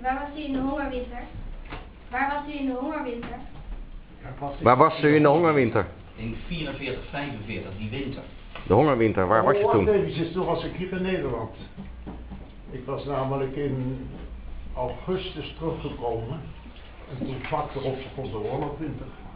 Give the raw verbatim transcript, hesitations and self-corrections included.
waar was u in de hongerwinter? Waar was u in de hongerwinter? Waar was u in de hongerwinter? In vierenveertig, vijfenveertig, die winter. De hongerwinter, waar was je Oh, toen? wacht eventjes, toen was ik hier in Nederland. Ik was namelijk in augustus teruggekomen. En toen vlak erop komt de oorlog winter.